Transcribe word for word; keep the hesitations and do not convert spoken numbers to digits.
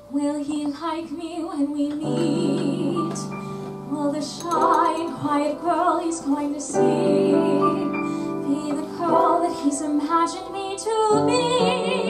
Will he like me when we meet? Will the shy and quiet girl he's going to see be the girl that he's imagined me to be?